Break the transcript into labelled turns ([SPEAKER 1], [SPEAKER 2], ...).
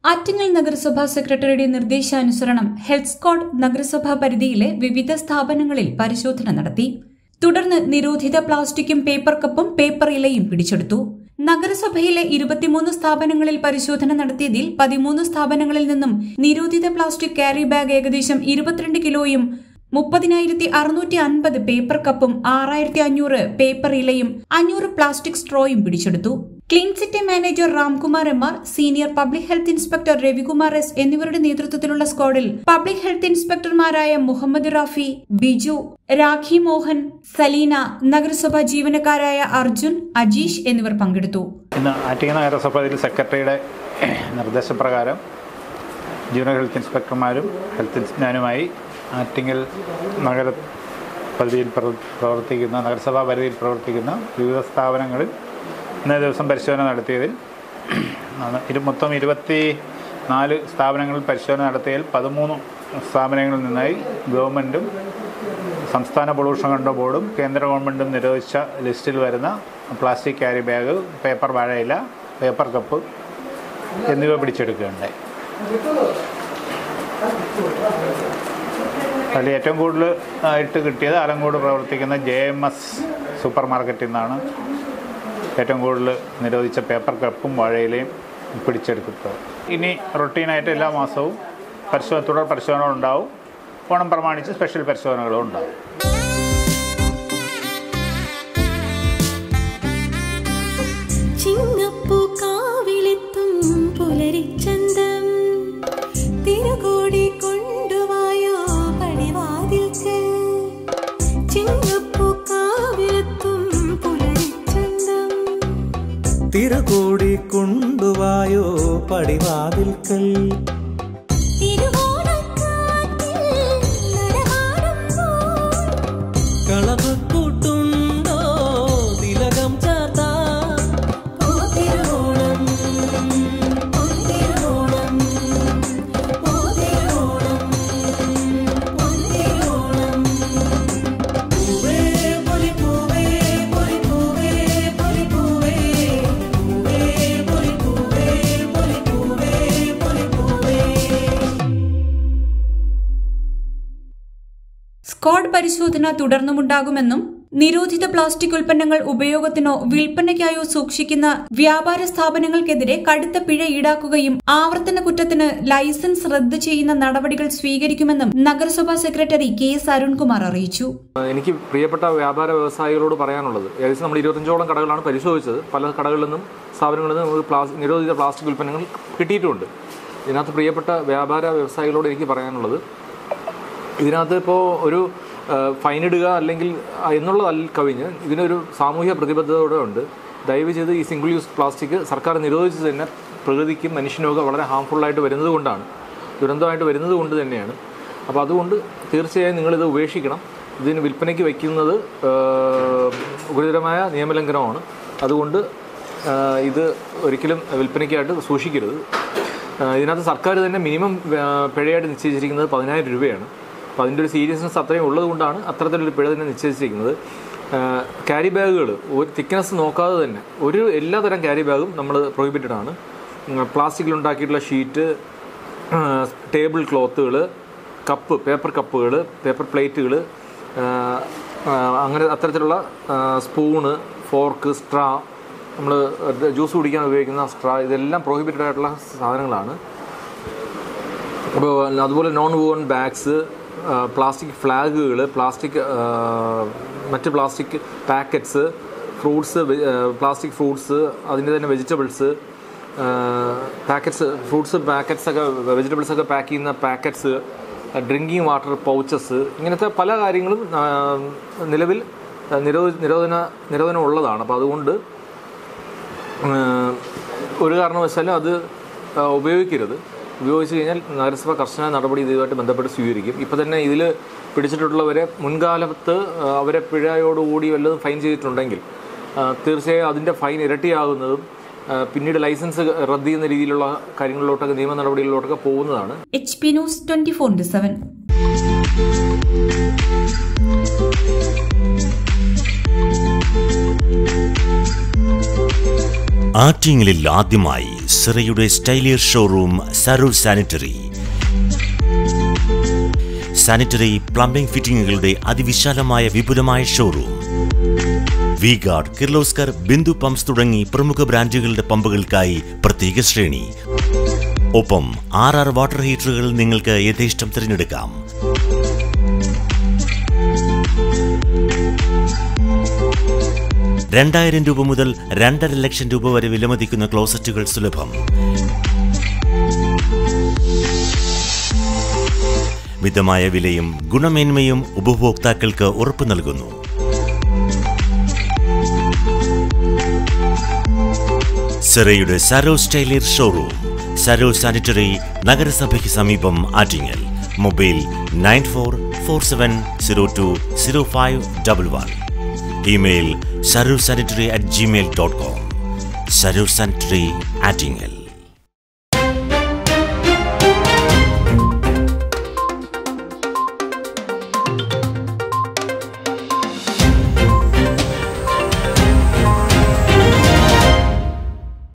[SPEAKER 1] ആറ്റിങ്ങൽ നഗരസഭാ സെക്രട്ടറിയുടെ നിർദ്ദേശാനുസരണം ഹെൽത്ത് സ്ക്വാഡ് നഗരസഭാ പരിധിയിലെ വിവിധ സ്ഥാപനങ്ങളിൽ പരിശോധന നടത്തി. തുടർന്ന് നിരോധിത പ്ലാസ്റ്റിക്കും പേപ്പർ കപ്പും പേപ്പർ ഇലയും പിടിച്ചെടുത്തു. നഗരസഭയിലെ 23 സ്ഥാപനങ്ങളിൽ പരിശോധന നടത്തിയതിൽ 13 സ്ഥാപനങ്ങളിൽ നിന്നും നിരോധിത പ്ലാസ്റ്റിക് ക്യാരി ബാഗ് ഏകദേശം 22 കിലോയും 30,650 പേപ്പർ കപ്പും 6,500 പേപ്പർ ഇലയും 500 പ്ലാസ്റ്റിക് സ്ട്രോയും പിടിച്ചെടുത്തു. Clean city manager Ramkumar M R, senior public health inspector Ravikumar S എന്നിവരുടെ നേതൃത്വത്തിലുള്ള സ്ക്വാഡിൽ പബ്ലിക് ഹെൽത്ത് ഇൻസ്പെക്ടർമാരായ മുഹമ്മദ് റാഫി, ബിജു, രാഖി മോഹൻ, സലീന, നഗരസഭാ ജീവനക്കാരായ അർജുൻ, അജീഷ് എന്നിവർ പങ്കെടുത്തു.
[SPEAKER 2] ഇന്ന് ആറ്റിങ്ങൽ നഗരസഭയിൽ സെക്രട്ടറിയുടെ നിർദ്ദേശപ്രകാരം ജൂനിയർ ഹെൽത്ത് ഇൻസ്പെക്ടർമാരും ഹെൽത്ത് ഇൻസ്പെക്ടറുമായി ആറ്റിങ്ങൽ നഗരസഭാ പരിധിയിൽ പ്രവർത്തിക്കുന്ന വിവിധ സ്ഥാപനങ്ങളിൽ ഇന്നേ ദിവസം പരിശോധന നടത്തിയതിൽ മൊത്തം 24 സ്ഥാപനങ്ങളിൽ പരിശോധന നടത്തിയതിൽ 13 സ്ഥാപനങ്ങളിൽ നിന്നായി ഗവൺമെൻറ്റും സംസ്ഥാന പൊല്യൂഷൻ കൺട്രോൾ ബോർഡും കേന്ദ്ര ഗവൺമെൻറ്റും നിരോധിച്ച ലിസ്റ്റിൽ വരുന്ന പ്ലാസ്റ്റിക് ക്യാരി ബാഗ്, പേപ്പർ വാഴയില, പേപ്പർ കപ്പ് എന്നിവ പിടിച്ചെടുക്കുകയുണ്ടായി. അതിൽ ഏറ്റവും കൂടുതൽ ആയിട്ട് കിട്ടിയത് ആലങ്കോട് പ്രവർത്തിക്കുന്ന JMS സൂപ്പർ മാർക്കറ്റിൽ നിന്നാണ് ഏറ്റവും കൂടുതൽ നിരോധിച്ച പേപ്പർ കപ്പും വാഴയിലയും പിടിച്ചെടുക്കുന്നത്. ഇനി റൊട്ടീനായിട്ട് എല്ലാ മാസവും തുടർ പരിശോധനകൾ ഉണ്ടാവും. ഓണം പ്രമാണിച്ച് സ്പെഷ്യൽ പരിശോധനകളും ഉണ്ടാവും.
[SPEAKER 3] തിരുകൂടി കൊണ്ടുവായോ പടിവാതിൽക്കൽ, കളവ് കൂട്ടുണ്ടോ തിലകം ചാർത്താ,
[SPEAKER 1] സ്ക്വാഡ് പരിശോധന തുടർന്നുമുണ്ടാകുമെന്നും നിരോധിത പ്ലാസ്റ്റിക് ഉൽപ്പന്നങ്ങൾ ഉപയോഗത്തിനോ വിൽപ്പനയ്ക്കായോ സൂക്ഷിക്കുന്ന വ്യാപാര സ്ഥാപനങ്ങൾക്കെതിരെ കടുത്ത പിഴ ഈടാക്കുകയും ആവർത്തന കുറ്റത്തിന് ലൈസൻസ് റദ്ദ് ചെയ്യുന്ന നടപടികൾ സ്വീകരിക്കുമെന്നും നഗരസഭാ സെക്രട്ടറി KS അരുൺകുമാർ അറിയിച്ചു.
[SPEAKER 4] എനിക്ക് പ്രിയപ്പെട്ട വ്യാപാര വ്യവസായികളോട് പറയാനുള്ളത്, ഏകദേശം നമ്മൾ 25ഓളം കടകളാണ് പരിശോധിച്ചത്. പല കടകളിൽ നിന്നും സ്ഥാപനങ്ങളിൽ നിന്നും നമുക്ക് നിരോധിത പ്ലാസ്റ്റിക് ഉൽപ്പന്നങ്ങൾ കിട്ടിയിട്ടുണ്ട്. ഇതിനകത്ത് പ്രിയപ്പെട്ട വ്യാപാര വ്യവസായികളോട് എനിക്ക് പറയാനുള്ളത്, ഇതിനകത്ത് ഇപ്പോൾ ഒരു ഫൈനിടുക അല്ലെങ്കിൽ എന്നുള്ളതല്ല കവിഞ്ഞ് ഇതിനൊരു സാമൂഹ്യ പ്രതിബദ്ധതയോടെ ഉണ്ട്. ദയവ് ചെയ്ത് ഈ സിംഗിൾ യൂസ് പ്ലാസ്റ്റിക് സർക്കാർ നിരോധിച്ച് തന്നെ പ്രകൃതിക്കും മനുഷ്യനുമൊക്കെ വളരെ ഹാംഫുള്ളായിട്ട് വരുന്നത് കൊണ്ടാണ്, ദുരന്തമായിട്ട് വരുന്നത് കൊണ്ട് തന്നെയാണ്. അപ്പോൾ അതുകൊണ്ട് തീർച്ചയായും നിങ്ങളിത് ഉപേക്ഷിക്കണം. ഇതിന് വിൽപ്പനയ്ക്ക് വയ്ക്കുന്നത് ഗുരുതരമായ നിയമലംഘനമാണ്. അതുകൊണ്ട് ഇത് ഒരിക്കലും വിൽപ്പനയ്ക്കായിട്ട് സൂക്ഷിക്കരുത്. ഇതിനകത്ത് സർക്കാർ തന്നെ മിനിമം പിഴയായിട്ട് നിശ്ചയിച്ചിരിക്കുന്നത് 10,000 രൂപയാണ്. അപ്പോൾ അതിൻ്റെ ഒരു സീരിയസ്നെസ് അത്രയും ഉള്ളത് കൊണ്ടാണ് അത്തരത്തിലൊരു പിഴ തന്നെ നിശ്ചയിച്ചിരിക്കുന്നത്. ക്യാരി ബാഗുകൾ ഒരു തിക്നെസ് നോക്കാതെ തന്നെ എല്ലാതരം ക്യാരി ബാഗും നമ്മൾ പ്രൊഹിബിറ്റഡ് ആണ്. പ്ലാസ്റ്റിക്കിലുണ്ടാക്കിയിട്ടുള്ള ഷീറ്റ്, ടേബിൾ ക്ലോത്തുകൾ, കപ്പ്, പേപ്പർ കപ്പുകൾ, പേപ്പർ പ്ലേറ്റുകൾ, അങ്ങനെ അത്തരത്തിലുള്ള സ്പൂണ്, ഫോർക്ക്, സ്ട്രാ, നമ്മൾ ജ്യൂസ് കുടിക്കാൻ ഉപയോഗിക്കുന്ന സ്ട്രാ, ഇതെല്ലാം പ്രൊഹിബിറ്റഡ് ആയിട്ടുള്ള സാധനങ്ങളാണ്. അപ്പോൾ അതുപോലെ നോൺ വൂവൺ ബാഗ്സ്, പ്ലാസ്റ്റിക് ഫ്ലാഗുകൾ, മറ്റ് plastic packets, fruits, plastic fruits, അതിൻ്റെ തന്നെ വെജിറ്റബിൾസ് പാക്കറ്റ്സ്, ഫ്രൂട്ട്സ് പാക്കറ്റ്സൊക്കെ, വെജിറ്റബിൾസൊക്കെ പാക്ക് ചെയ്യുന്ന പാക്കറ്റ്സ്, ഡ്രിങ്കിങ് വാട്ടർ പൗച്ചസ്, ഇങ്ങനത്തെ പല കാര്യങ്ങളും നിലവിൽ നിരോധനം ഉള്ളതാണ്. അപ്പോൾ അതുകൊണ്ട് ഒരു കാരണവശാലും അത് ഉപയോഗിക്കരുത്. ഉപയോഗിച്ച് കഴിഞ്ഞാൽ നഗരസഭ കർശന നടപടി ഇതുമായിട്ട് ബന്ധപ്പെട്ട് സ്വീകരിക്കും. ഇപ്പോൾ തന്നെ ഇതിൽ പിടിച്ചിട്ടുള്ളവരെ മുൻകാലത്ത് അവരെ പിഴയോടുകൂടി വല്ലതും ഫൈൻ ചെയ്തിട്ടുണ്ടെങ്കിൽ തീർച്ചയായും അതിൻ്റെ ഫൈൻ ഇരട്ടിയാകുന്നതും പിന്നീട് ലൈസൻസ് റദ്ദ് ചെയ്യുന്ന രീതിയിലുള്ള കാര്യങ്ങളിലോട്ടൊക്കെ നിയമ നടപടികളിലോട്ടൊക്കെ പോകുന്നതാണ്.
[SPEAKER 1] HP News 24/7.
[SPEAKER 5] ആറ്റിങ്ങലിൽ ആദ്യമായി സിറയുടെ സ്റ്റൈലിയർ showroom Sarur sanitary. Sanitary plumbing ഫിറ്റിംഗുകളുടെ അതിവിശാലമായ വിപുലമായ showroom. V Guard, Kirloskar, Bindu pumps തുടങ്ങി പ്രമുഖ ബ്രാൻഡുകളുടെ പമ്പുകൾക്കായി പ്രത്യേക ശ്രേണി. ഒപ്പം 6 വാട്ടർ ഹീറ്ററുകൾ നിങ്ങൾക്ക് യഥേഷ്ടം തിരഞ്ഞെടുക്കാം. ₹2,000 മുതൽ 2.5 ലക്ഷം വരെ വിലമതിക്കുന്ന ക്ലോസറ്റുകൾ സുലഭം. മിതമായ വിലയും ഗുണമേന്മയും ഉപഭോക്താക്കൾക്ക് ഉറപ്പു നൽകുന്നു. സിറയുടെ സരൂർ സ്റ്റൈലിയർ ഷോറൂം, സരൂർ സാനിറ്ററി, നഗരസഭയ്ക്ക് സമീപം, Attingal. Mobile 9447020511. Email sarursanitary@gmail.com. Sarur sanitary, Attingal.